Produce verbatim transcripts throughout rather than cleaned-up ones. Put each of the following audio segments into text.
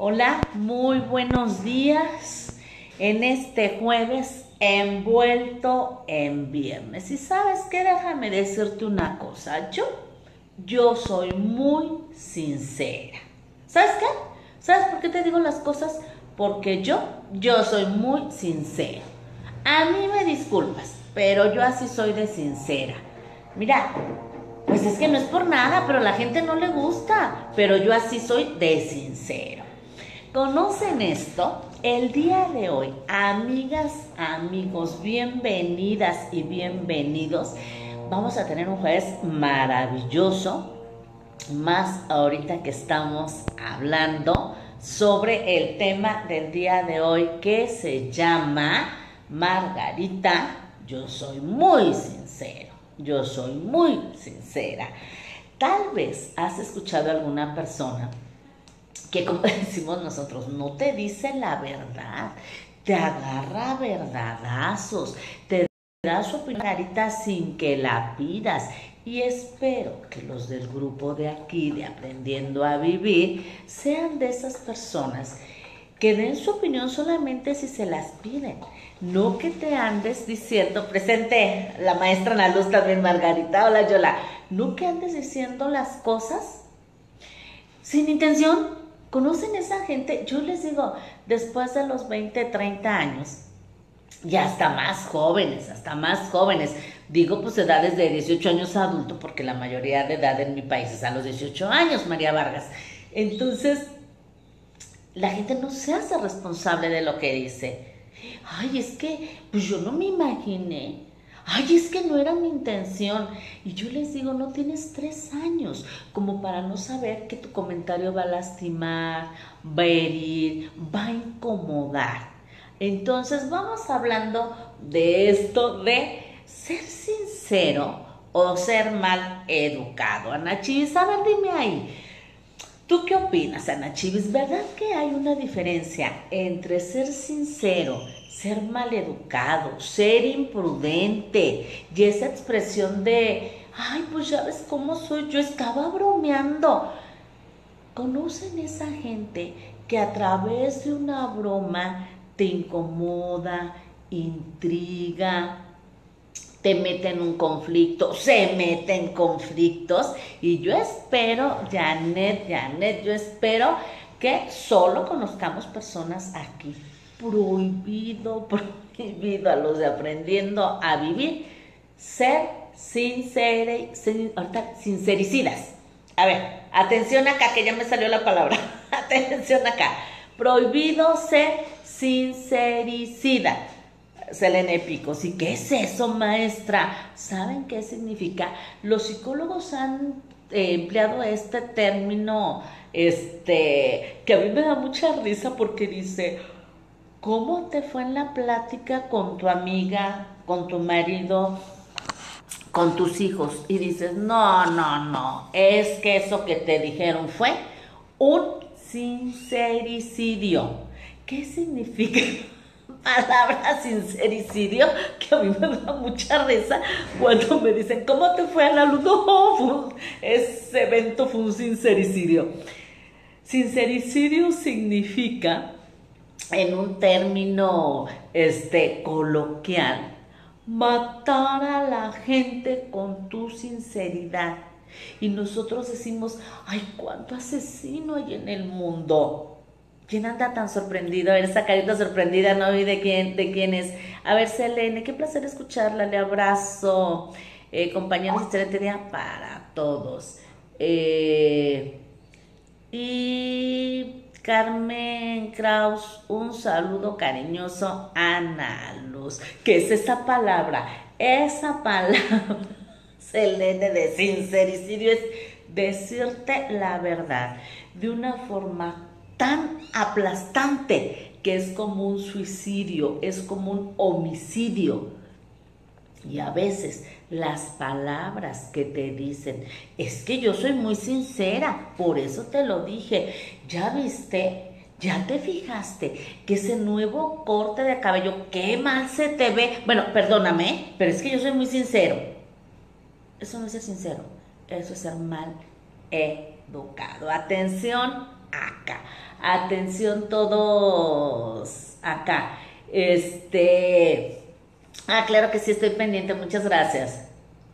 Hola, muy buenos días en este jueves envuelto en viernes. Y sabes qué, déjame decirte una cosa, yo, yo soy muy sincera. ¿Sabes qué? ¿Sabes por qué te digo las cosas? Porque yo, yo soy muy sincera. A mí me disculpas, pero yo así soy de sincera. Mira, pues es que no es por nada, pero a la gente no le gusta, pero yo así soy de sincero. ¿Conocen esto? El día de hoy, amigas, amigos, bienvenidas y bienvenidos. Vamos a tener un jueves maravilloso, más ahorita que estamos hablando sobre el tema del día de hoy que se llama Margarita, yo soy muy sincero, yo soy muy sincera. Tal vez has escuchado a alguna persona que, como decimos nosotros, no te dice la verdad, te agarra verdadazos, te da su opinión clarita sin que la pidas. Y espero que los del grupo de aquí, de Aprendiendo a Vivir, sean de esas personas que den su opinión solamente si se las piden. No que te andes diciendo, presente la maestra Ana Luz también, Margarita, hola Yola, no que andes diciendo las cosas sin intención. ¿Conocen esa gente? Yo les digo, después de los veinte, treinta años, y hasta más jóvenes, hasta más jóvenes, digo pues edades de dieciocho años a adulto, porque la mayoría de edad en mi país es a los dieciocho años, María Vargas. Entonces, la gente no se hace responsable de lo que dice. Ay, es que, pues yo no me imaginé. Ay, es que no era mi intención. Y yo les digo, no tienes tres años como para no saber que tu comentario va a lastimar, va a herir, va a incomodar. Entonces vamos hablando de esto de ser sincero o ser mal educado. Ana Chivis, a ver, dime ahí, ¿tú qué opinas, Ana Chivis? ¿Verdad que hay una diferencia entre ser sincero, ser maleducado, ser imprudente y esa expresión de, ay, pues ya ves cómo soy, yo estaba bromeando? ¿Conocen esa gente que a través de una broma te incomoda, intriga, te mete en un conflicto, se mete en conflictos? Y yo espero, Janet, Janet, yo espero que solo conozcamos personas aquí. Prohibido, prohibido a los de Aprendiendo a Vivir, ser sincere, sin, ahorita, sincericidas. A ver, atención acá, que ya me salió la palabra. Atención acá. Prohibido ser sincericida. Selene Picos. ¿Y qué es eso, maestra? ¿Saben qué significa? Los psicólogos han eh, empleado este término, este, que a mí me da mucha risa porque dice, ¿cómo te fue en la plática con tu amiga, con tu marido, con tus hijos? Y dices, no, no, no, es que eso que te dijeron fue un sincericidio. ¿Qué significa palabra sincericidio? Que a mí me da mucha risa cuando me dicen, ¿cómo te fue, Ana Luz? No, ese evento fue un sincericidio. Sincericidio significa, en un término este, coloquial, matar a la gente con tu sinceridad. Y nosotros decimos, ay, cuánto asesino hay en el mundo. ¿Quién anda tan sorprendido? A ver, esa carita sorprendida, ¿no? ¿Y de quién, de quién es? A ver, Selene, qué placer escucharla, le abrazo. Eh, compañeros, excelente día para todos. Eh, y Carmen Kraus, un saludo cariñoso a Ana Luz. ¿Qué es esa palabra? Esa palabra, Selene, de sincericidio es decirte la verdad de una forma tan aplastante que es como un suicidio, es como un homicidio. Y a veces las palabras que te dicen, es que yo soy muy sincera, por eso te lo dije, ya viste, ya te fijaste que ese nuevo corte de cabello, qué mal se te ve. Bueno, perdóname, pero es que yo soy muy sincero. Eso no es ser sincero, eso es ser mal educado. Atención acá. Atención todos acá. Este, ah, claro que sí estoy pendiente, muchas gracias.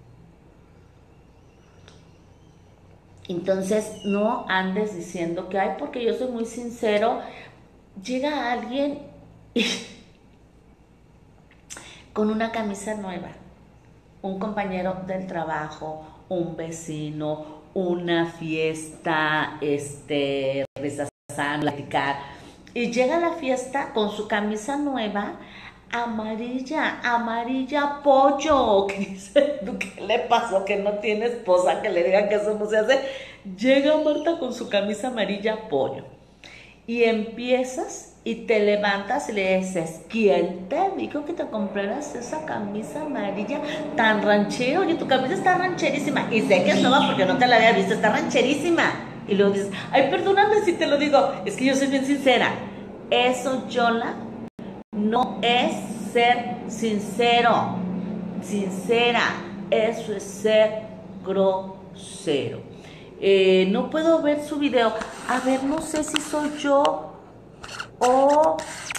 Entonces, no andes diciendo que, ay, porque yo soy muy sincero. Llega alguien y con una camisa nueva, un compañero del trabajo, un vecino, una fiesta, este, risas, platicar, y llega a la fiesta con su camisa nueva, amarilla, amarilla pollo, que dice, ¿qué le pasó? Que no tiene esposa, que le digan que eso no se hace. Llega Marta con su camisa amarilla pollo, y empiezas y te levantas y le dices, ¿quién te dijo que te compraras esa camisa amarilla tan ranchera? Oye, tu camisa está rancherísima, y sé que es nueva porque no te la había visto, está rancherísima. Y luego dices, ay, perdóname si te lo digo, es que yo soy bien sincera. Eso, Yola, no es ser sincero, sincera, eso es ser grosero. Eh, no puedo ver su video. A ver, no sé si soy yo o,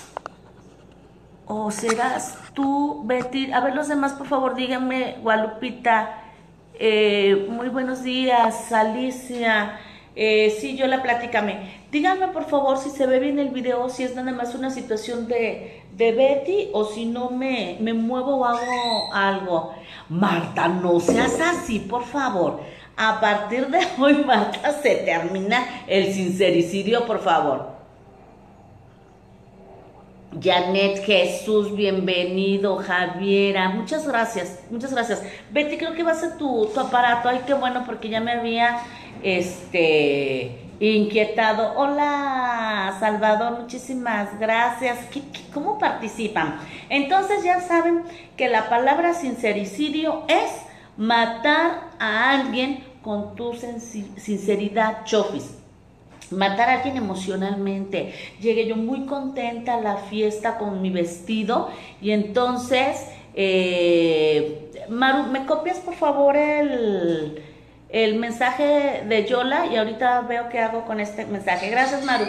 o serás tú, Betty. A ver, los demás, por favor, díganme, Gualupita. Eh, muy buenos días, Alicia. Eh, sí, Yola, platícame. Díganme, por favor, si se ve bien el video, si es nada más una situación de, de Betty o si no me, me muevo o hago algo. Marta, no seas así, por favor. A partir de hoy, Marta, se termina el sincericidio, por favor. Janet Jesús, bienvenido. Javiera, muchas gracias, muchas gracias. Betty, creo que va a ser tu, tu aparato. Ay, qué bueno, porque ya me había este inquietado. Hola, Salvador, muchísimas gracias. ¿Qué, qué, cómo participan? Entonces ya saben que la palabra sincericidio es matar a alguien con tu sinceridad, chofis. Matar a alguien emocionalmente. Llegué yo muy contenta a la fiesta con mi vestido y entonces, eh, Maru, ¿me copias por favor el, el mensaje de Yola? Y ahorita veo qué hago con este mensaje. Gracias, Maru.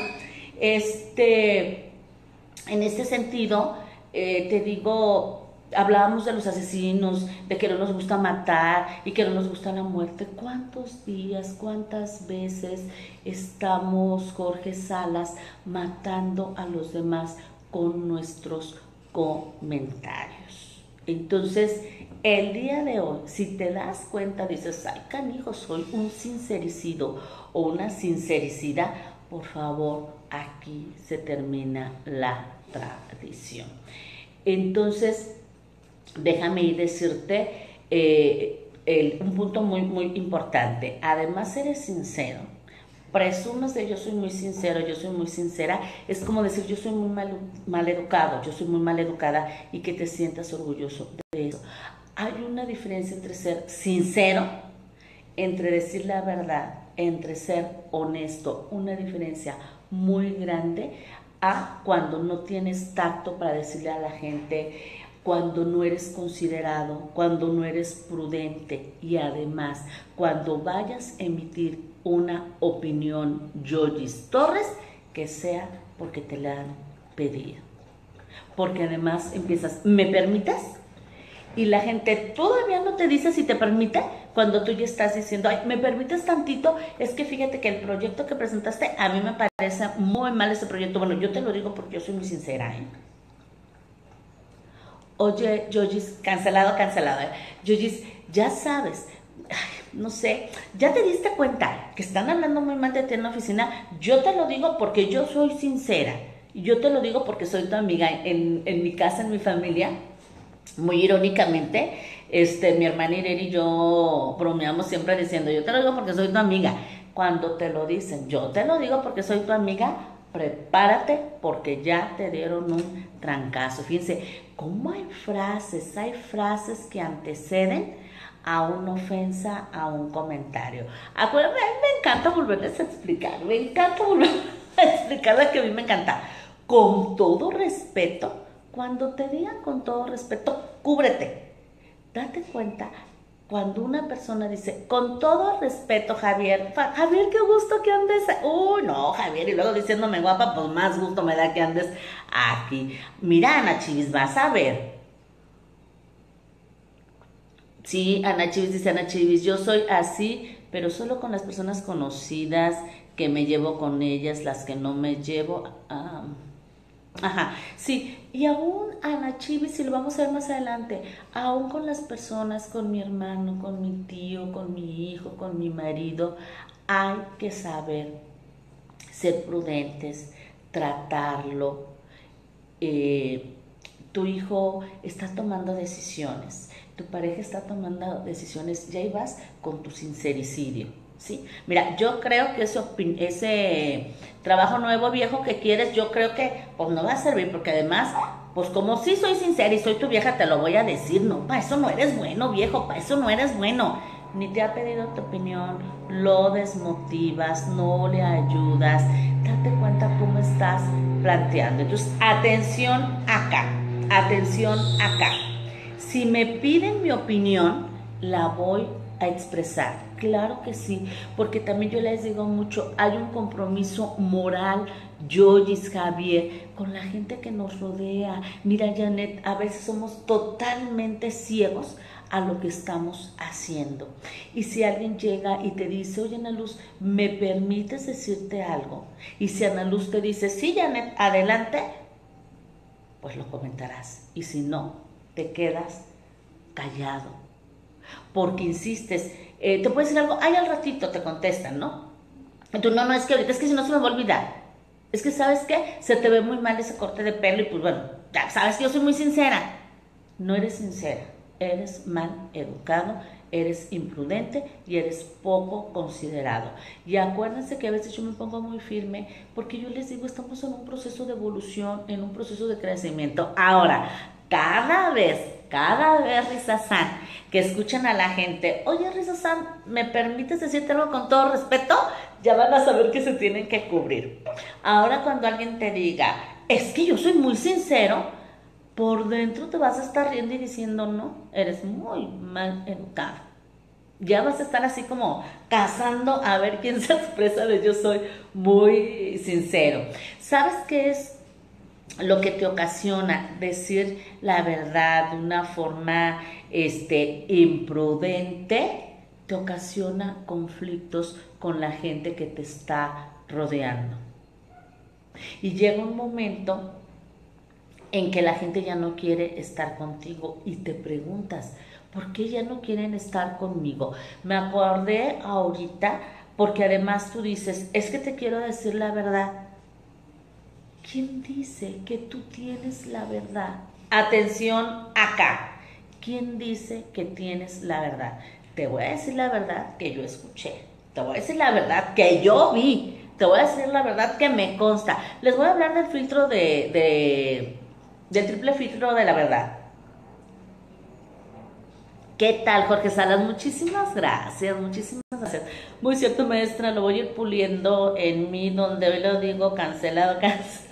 Este, en este sentido, eh, te digo, hablábamos de los asesinos, de que no nos gusta matar y que no nos gusta la muerte. ¿Cuántos días, cuántas veces estamos, Jorge Salas, matando a los demás con nuestros comentarios? Entonces, el día de hoy, si te das cuenta, dices, ay, canijo, soy un sincericido o una sincericida, por favor, aquí se termina la tradición. Entonces, déjame ir decirte eh, el, un punto muy, muy importante. Además, eres sincero. Presumes de yo soy muy sincero, yo soy muy sincera. Es como decir, yo soy muy mal, mal educado, yo soy muy mal educada y que te sientas orgulloso de eso. Hay una diferencia entre ser sincero, entre decir la verdad, entre ser honesto. Una diferencia muy grande a cuando no tienes tacto para decirle a la gente, cuando no eres considerado, cuando no eres prudente y además cuando vayas a emitir una opinión, Yoyis Torres, que sea porque te la han pedido. Porque además empiezas, ¿me permites? Y la gente todavía no te dice si te permite, cuando tú ya estás diciendo, ay, ¿me permites tantito? Es que fíjate que el proyecto que presentaste, a mí me parece muy mal ese proyecto. Bueno, yo te lo digo porque yo soy muy sincera, ¿eh? Oye, Yoyis, cancelado, cancelado. ¿eh? Yoyis, ya sabes, ay, no sé, ya te diste cuenta que están hablando muy mal de ti en la oficina. Yo te lo digo porque yo soy sincera. Yo te lo digo porque soy tu amiga. En, en mi casa, en mi familia, muy irónicamente, este, mi hermana Irene y yo bromeamos siempre diciendo, yo te lo digo porque soy tu amiga. Cuando te lo dicen, yo te lo digo porque soy tu amiga, prepárate porque ya te dieron un trancazo. Fíjense, cómo hay frases, hay frases que anteceden a una ofensa, a un comentario. Acuérdense, me encanta volverles a explicar, me encanta volver a explicarles que a mí me encanta. Con todo respeto, cuando te digan con todo respeto, cúbrete. Date cuenta cuando una persona dice, con todo respeto, Javier, Fa- Javier, qué gusto que andes, uy, no, Javier, y luego diciéndome guapa, pues más gusto me da que andes aquí. Mira, Ana Chivis, vas a ver. Sí, Ana Chivis dice, Ana Chivis, yo soy así, pero solo con las personas conocidas, que me llevo con ellas, las que no me llevo. ah, Ajá, sí, y aún Ana Chivis, si lo vamos a ver más adelante, aún con las personas, con mi hermano, con mi tío, con mi hijo, con mi marido, hay que saber ser prudentes, tratarlo. eh, Tu hijo está tomando decisiones, tu pareja está tomando decisiones, ya ibas con tu sincericidio, ¿sí? Mira, yo creo que ese, ese trabajo nuevo viejo que quieres, yo creo que pues no va a servir, porque además, pues como sí soy sincera y soy tu vieja, te lo voy a decir, no, para eso no eres bueno, viejo, para eso no eres bueno. Ni te ha pedido tu opinión, lo desmotivas, no le ayudas, date cuenta cómo estás planteando. Entonces, atención acá, atención acá. Si me piden mi opinión, la voy a expresar. Claro que sí, porque también yo les digo mucho, hay un compromiso moral, Yoyis, Javier, con la gente que nos rodea. Mira, Janet, a veces somos totalmente ciegos a lo que estamos haciendo. Y si alguien llega y te dice, oye, Ana Luz, ¿me permites decirte algo? Y si Ana Luz te dice, sí, Janet, adelante, pues lo comentarás. Y si no, te quedas callado. Porque insistes, eh, te puedes decir algo, ay, al ratito te contestan, ¿no? Y tú, no, no, es que ahorita, es que si no se me va a olvidar. Es que, ¿sabes qué? Se te ve muy mal ese corte de pelo y pues bueno, ya sabes que yo soy muy sincera. No eres sincera, eres mal educado, eres imprudente y eres poco considerado. Y acuérdense que a veces yo me pongo muy firme porque yo les digo, estamos en un proceso de evolución, en un proceso de crecimiento. Ahora, cada vez, cada vez, Risa San, que escuchen a la gente, oye, Risa San, ¿me permites decirte algo con todo respeto? Ya van a saber que se tienen que cubrir. Ahora cuando alguien te diga, es que yo soy muy sincero, por dentro te vas a estar riendo y diciendo, no, eres muy mal educado. Ya vas a estar así como cazando a ver quién se expresa de yo soy muy sincero. ¿Sabes qué es lo que te ocasiona decir la verdad de una forma este, imprudente? Te ocasiona conflictos con la gente que te está rodeando. Y llega un momento en que la gente ya no quiere estar contigo y te preguntas, ¿por qué ya no quieren estar conmigo? Me acordé ahorita porque además tú dices, es que te quiero decir la verdad. ¿Quién dice que tú tienes la verdad? Atención acá. ¿Quién dice que tienes la verdad? Te voy a decir la verdad que yo escuché. Te voy a decir la verdad que yo vi. Te voy a decir la verdad que me consta. Les voy a hablar del filtro de, de del triple filtro de la verdad. ¿Qué tal, Jorge Salas? Muchísimas gracias, muchísimas gracias. Muy cierto, maestra, lo voy a ir puliendo en mí, donde hoy lo digo cancelado, cancelado.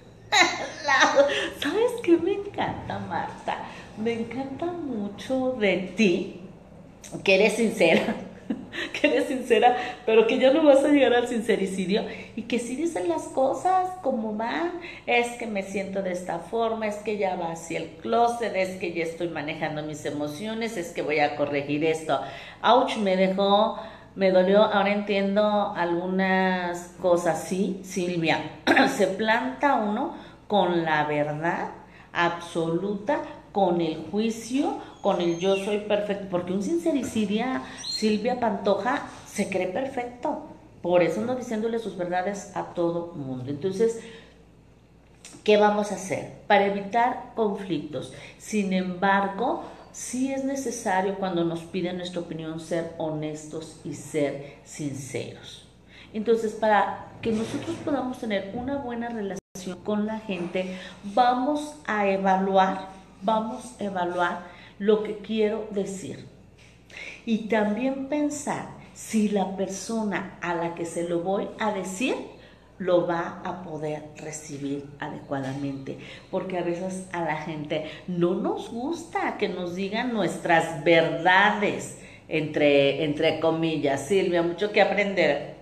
¿Sabes qué me encanta, Marta? Me encanta mucho de ti, que eres sincera, que eres sincera, pero que ya no vas a llegar al sincericidio y que sí dicen las cosas como van. Es que me siento de esta forma, es que ya va hacia el closet, es que ya estoy manejando mis emociones, es que voy a corregir esto. Ouch, me dejó, me dolió, ahora entiendo algunas cosas. Sí, Silvia, se planta uno con la verdad absoluta, con el juicio, con el yo soy perfecto, porque un sincericidia, Silvia Pantoja, se cree perfecto, por eso ando diciéndole sus verdades a todo mundo. Entonces, ¿qué vamos a hacer? Para evitar conflictos. Sin embargo, sí es necesario cuando nos piden nuestra opinión ser honestos y ser sinceros. Entonces, para que nosotros podamos tener una buena relación con la gente, vamos a evaluar, vamos a evaluar lo que quiero decir. Y también pensar si la persona a la que se lo voy a decir lo va a poder recibir adecuadamente, porque a veces a la gente no nos gusta que nos digan nuestras verdades, entre, entre comillas. Silvia, mucho que aprender.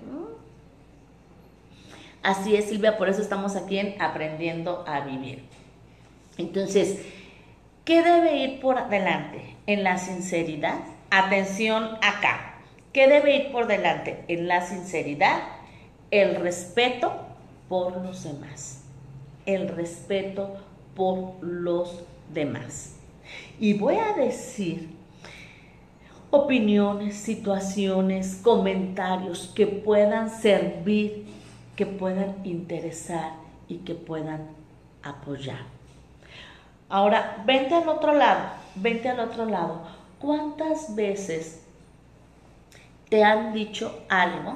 Así es, Silvia, por eso estamos aquí en Aprendiendo a Vivir. Entonces, ¿qué debe ir por delante? En la sinceridad. Atención acá. ¿Qué debe ir por delante? En la sinceridad, el respeto por los demás. El respeto por los demás. Y voy a decir opiniones, situaciones, comentarios que puedan servir, que puedan interesar y que puedan apoyar. Ahora, vente al otro lado, vente al otro lado. ¿Cuántas veces te han dicho algo?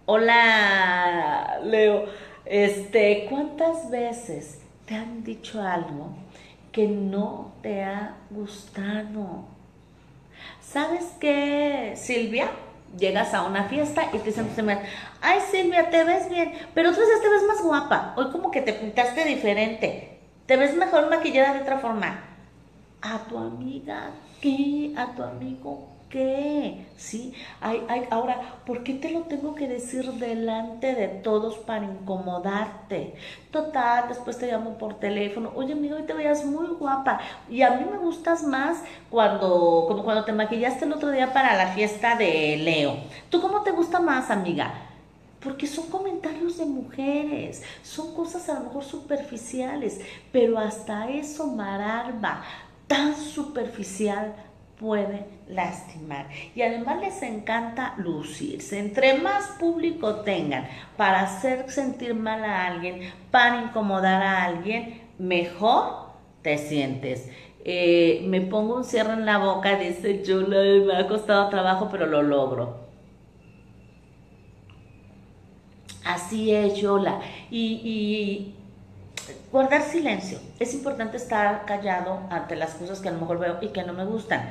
Hola, Leo. Este, ¿cuántas veces te han dicho algo que no te ha gustado? ¿Sabes qué, Silvia? Llegas a una fiesta y te dicen, ay, Silvia, te ves bien, pero otras veces te ves más guapa. Hoy como que te pintaste diferente. Te ves mejor maquillada de otra forma. ¿A tu amiga qué? ¿A tu amigo qué? ¿Sí? Ay, ay, ahora, ¿por qué te lo tengo que decir delante de todos para incomodarte? Total, después te llamo por teléfono. Oye, amigo, hoy te veías muy guapa. Y a mí me gustas más cuando, como cuando te maquillaste el otro día para la fiesta de Leo. ¿Tú cómo te gusta más, amiga? Porque son comentarios de mujeres, son cosas a lo mejor superficiales, pero hasta eso, Maralba, tan superficial, puede lastimar. Y además les encanta lucirse. Entre más público tengan para hacer sentir mal a alguien, para incomodar a alguien, mejor te sientes. Eh, me pongo un cierre en la boca, dice Chula, me ha costado trabajo, pero lo logro. Así es, Yola. Y, y guardar silencio. Es importante estar callado ante las cosas que a lo mejor veo y que no me gustan.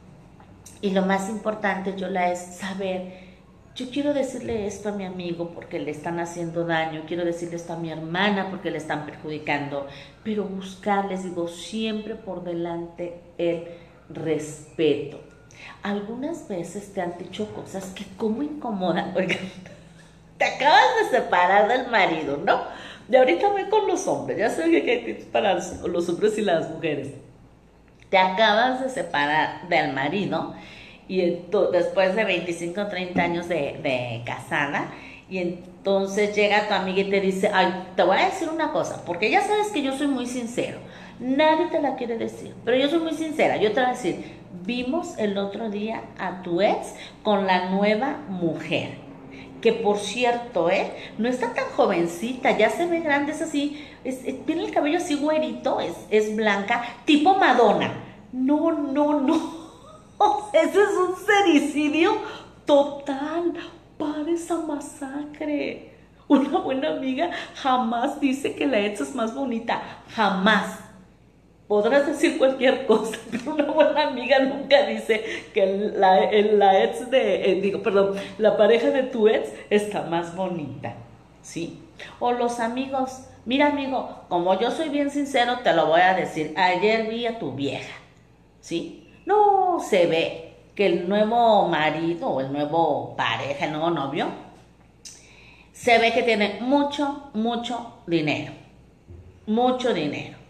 Y lo más importante, Yola, es saber, yo quiero decirle esto a mi amigo porque le están haciendo daño, quiero decirle esto a mi hermana porque le están perjudicando, pero buscar, les digo, siempre por delante el respeto. Algunas veces te han dicho cosas que como incomodan, oigan, te acabas de separar del marido, ¿no? Y ahorita voy con los hombres, ya sé que hay tips para los hombres y las mujeres. Te acabas de separar del marido y después de veinticinco o treinta años de, de casada, y entonces llega tu amiga y te dice, ay, te voy a decir una cosa, porque ya sabes que yo soy muy sincero, nadie te la quiere decir, pero yo soy muy sincera, yo te voy a decir, vimos el otro día a tu ex con la nueva mujer. Que por cierto, ¿eh? No está tan jovencita, ya se ve grande, es así, es, es, tiene el cabello así güerito, es, es blanca, tipo Madonna. No, no, no, eso es un sericidio total, para esa masacre. Una buena amiga jamás dice que la ex es más bonita, jamás. Podrás decir cualquier cosa, pero una buena amiga nunca dice que la, la ex de, eh, digo, perdón, la pareja de tu ex está más bonita, ¿sí? O los amigos, mira amigo, como yo soy bien sincero, te lo voy a decir, ayer vi a tu vieja, ¿sí? No se ve que el nuevo marido o el nuevo pareja, el nuevo novio, se ve que tiene mucho, mucho dinero, mucho dinero.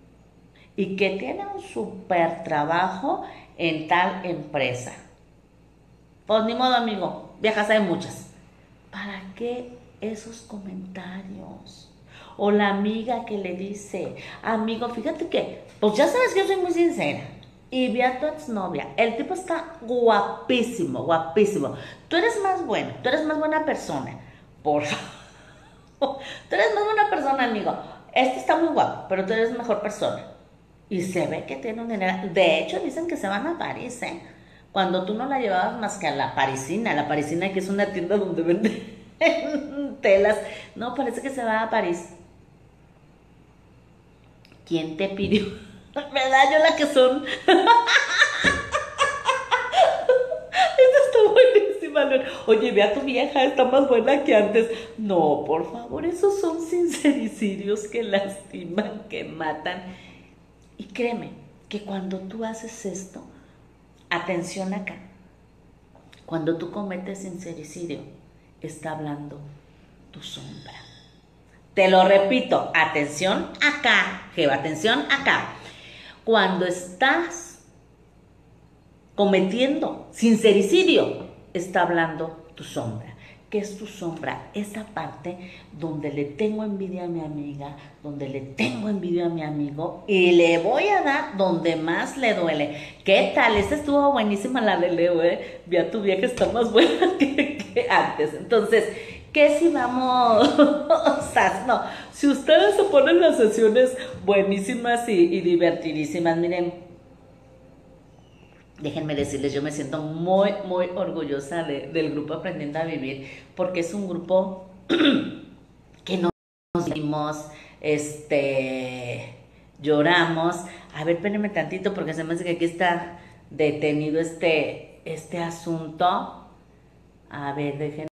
Y que tiene un súper trabajo en tal empresa. Pues ni modo, amigo, viejas hay muchas. ¿Para qué esos comentarios? O la amiga que le dice, amigo, fíjate que, pues ya sabes que yo soy muy sincera. Y vi a tu exnovia, el tipo está guapísimo, guapísimo. Tú eres más bueno, tú eres más buena persona. Por favor, tú eres más buena persona, amigo. Este está muy guapo, pero tú eres mejor persona. Y se ve que tiene un dinero. De hecho, dicen que se van a París, ¿eh? Cuando tú no la llevabas más que a la Parisina. La Parisina, que es una tienda donde venden telas. No, parece que se va a París. ¿Quién te pidió? ¿Verdad? Yo la que son. Esa está buenísima, León. Oye, ve a tu vieja, está más buena que antes. No, por favor, esos son sincericidios que lastiman, que matan. Y créeme que cuando tú haces esto, atención acá, Cuando tú cometes sincericidio, está hablando tu sombra. Te lo repito, atención acá, Jeva, atención acá. Cuando estás cometiendo sincericidio, está hablando tu sombra. ¿Qué es tu sombra? Esa parte donde le tengo envidia a mi amiga, donde le tengo envidia a mi amigo y le voy a dar donde más le duele. ¿Qué tal? Esa estuvo buenísima la de Leo, ¿eh? Vi a tu vieja, está más buena que, que antes. Entonces, ¿qué si vamos? O sea, no, si ustedes se ponen las sesiones buenísimas y, y divertidísimas, miren, déjenme decirles, yo me siento muy, muy orgullosa de, del grupo Aprendiendo a Vivir, porque es un grupo que nos dimos, este, lloramos. A ver, espérenme tantito, porque se me hace que aquí está detenido este, este asunto. A ver, déjenme.